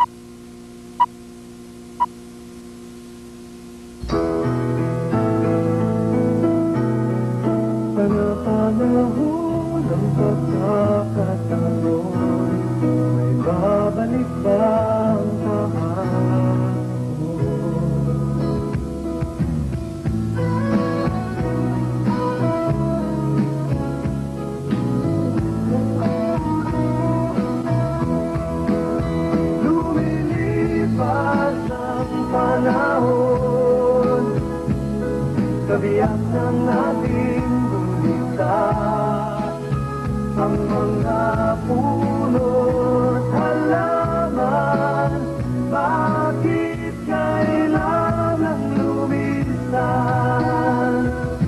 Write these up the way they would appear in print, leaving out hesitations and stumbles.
Panahon ng pagkakataon, may babalik ba ang kahapon? Lumilipas ang panahon, kabiyak ng ating ang mga puno't halaman, bakit kailangang lumisan?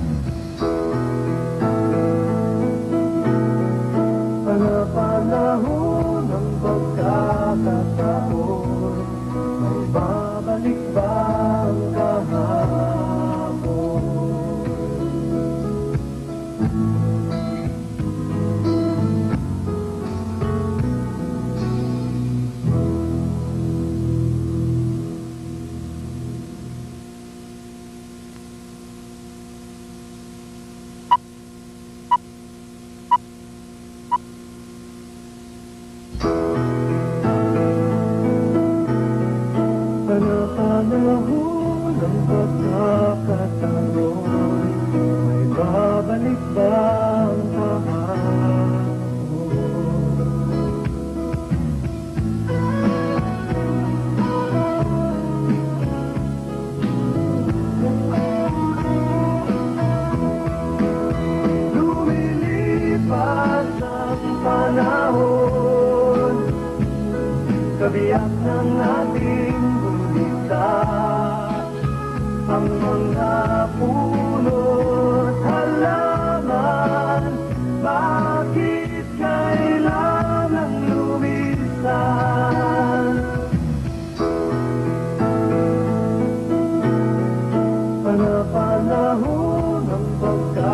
Panahon ng pagkakataon, may babalik ba ang kahapon? Panahon ng pagkakataon, may babalik ba ang kahapon? Lumilipas ang panahon, kabiyak ng ating ang mga puno't halaman, bakit kailangang lumisan? Panahon ng pagkakataon,